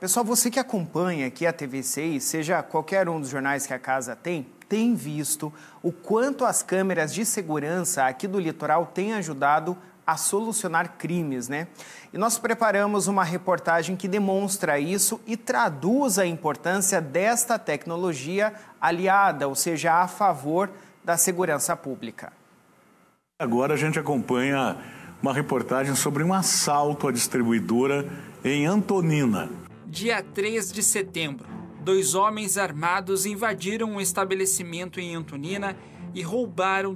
Pessoal, você que acompanha aqui a TV6, seja qualquer um dos jornais que a casa tem visto o quanto as câmeras de segurança aqui do litoral têm ajudado a solucionar crimes, né? E nós preparamos uma reportagem que demonstra isso e traduz a importância desta tecnologia aliada, ou seja, a favor da segurança pública. Agora a gente acompanha uma reportagem sobre um assalto à distribuidora em Antonina. Dia 3 de setembro, 2 homens armados invadiram um estabelecimento em Antonina e roubaram R$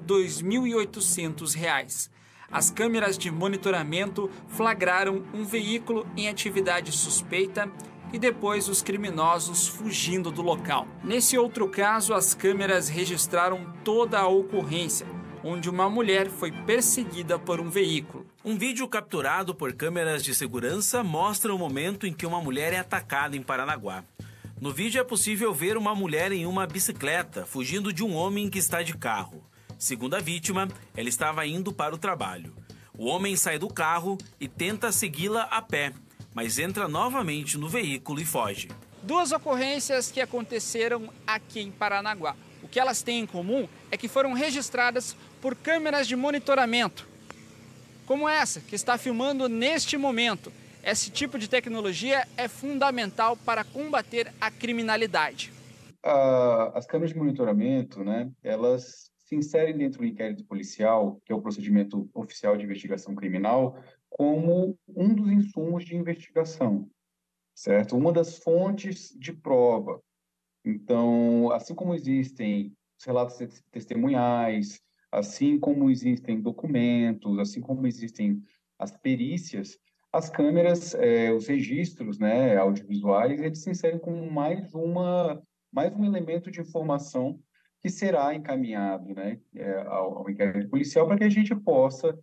2.800. As câmeras de monitoramento flagraram um veículo em atividade suspeita e depois os criminosos fugindo do local. Nesse outro caso, as câmeras registraram toda a ocorrência, onde uma mulher foi perseguida por um veículo. Um vídeo capturado por câmeras de segurança mostra o momento em que uma mulher é atacada em Paranaguá. No vídeo é possível ver uma mulher em uma bicicleta fugindo de um homem que está de carro. Segundo a vítima, ela estava indo para o trabalho. O homem sai do carro e tenta segui-la a pé, mas entra novamente no veículo e foge. 2 ocorrências que aconteceram aqui em Paranaguá. O que elas têm em comum é que foram registradas por câmeras de monitoramento, como essa que está filmando neste momento. Esse tipo de tecnologia é fundamental para combater a criminalidade. As câmeras de monitoramento, né, elas se inserem dentro do inquérito policial, que é o procedimento oficial de investigação criminal, como um dos insumos de investigação, certo? Uma das fontes de prova. Então, assim como existem os relatos testemunhais, assim como existem documentos, assim como existem as perícias, as câmeras, os registros, né, audiovisuais, eles se inserem como mais um elemento de informação que será encaminhado, né, ao inquérito policial para que a gente possa,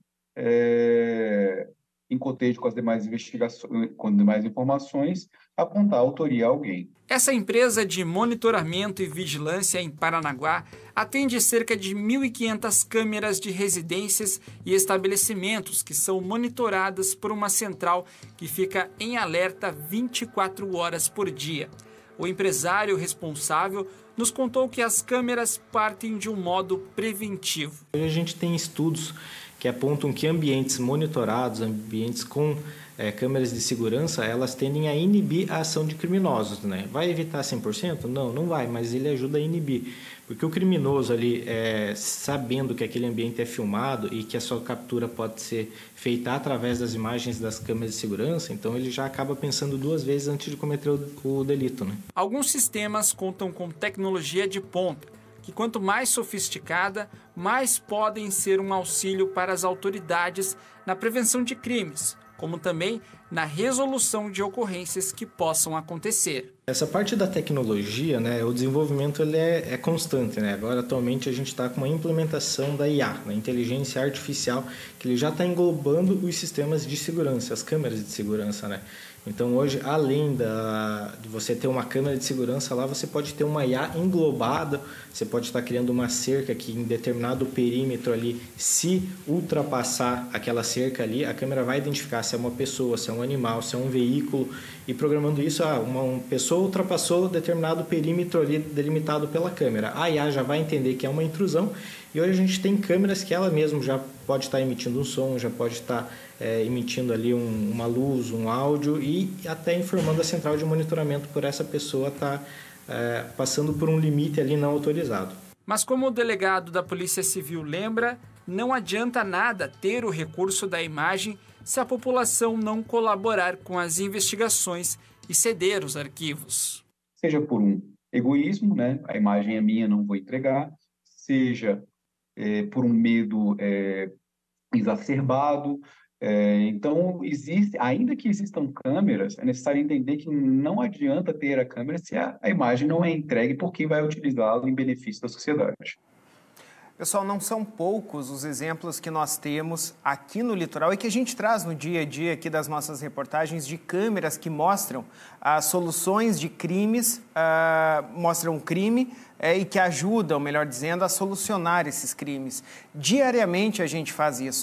em cotejo com as demais investigações, com as demais informações, apontar a autoria a alguém. Essa empresa de monitoramento e vigilância em Paranaguá atende cerca de 1.500 câmeras de residências e estabelecimentos que são monitoradas por uma central que fica em alerta 24 horas por dia. O empresário responsável nos contou que as câmeras partem de um modo preventivo. Hoje a gente tem estudos que apontam que ambientes monitorados, ambientes com câmeras de segurança, elas tendem a inibir a ação de criminosos, né? Vai evitar 100%? Não vai, mas ele ajuda a inibir. Porque o criminoso ali, sabendo que aquele ambiente é filmado e que a sua captura pode ser feita através das imagens das câmeras de segurança, então ele já acaba pensando 2 vezes antes de cometer o delito, né? Alguns sistemas contam com tecnologia de ponta, que quanto mais sofisticada, mais podem ser um auxílio para as autoridades na prevenção de crimes, como também na resolução de ocorrências que possam acontecer. Essa parte da tecnologia, né, o desenvolvimento ele é constante, né? Agora, atualmente, a gente está com uma implementação da IA, da inteligência artificial, que ele já está englobando os sistemas de segurança, as câmeras de segurança, né? Então, hoje, além de você ter uma câmera de segurança lá, você pode ter uma IA englobada, você pode estar criando uma cerca que em determinado perímetro ali, se ultrapassar aquela cerca ali, a câmera vai identificar se é uma pessoa, se é um animal, se é um veículo, e programando isso, uma pessoa ultrapassou determinado perímetro ali delimitado pela câmera. A IA já vai entender que é uma intrusão, e hoje a gente tem câmeras que ela mesma já pode estar emitindo um som, já pode estar emitindo ali uma luz, um áudio e até informando a central de monitoramento por essa pessoa estar passando por um limite ali não autorizado. Mas como o delegado da Polícia Civil lembra, não adianta nada ter o recurso da imagem se a população não colaborar com as investigações e ceder os arquivos. Seja por um egoísmo, né? A imagem é minha, não vou entregar, seja por um medo exacerbado. Então, ainda que existam câmeras, é necessário entender que não adianta ter a câmera se a imagem não é entregue por quem vai utilizá-la em benefício da sociedade. Pessoal, não são poucos os exemplos que nós temos aqui no litoral e que a gente traz no dia a dia aqui das nossas reportagens de câmeras que mostram as soluções de crimes, mostram o crime e que ajudam, melhor dizendo, a solucionar esses crimes. Diariamente a gente faz isso.